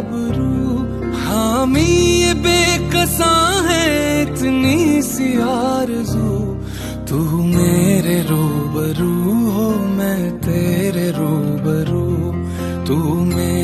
आबरू। हामी ये बेकसा है इतनी सी आरज़ू, तू मेरे रूबरू हो मैं तेरे रूबरू, तू मेरे